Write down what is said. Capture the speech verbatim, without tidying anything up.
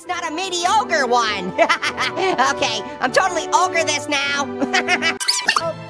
not a mediocre one. Okay, I'm totally ogre this now. Oh,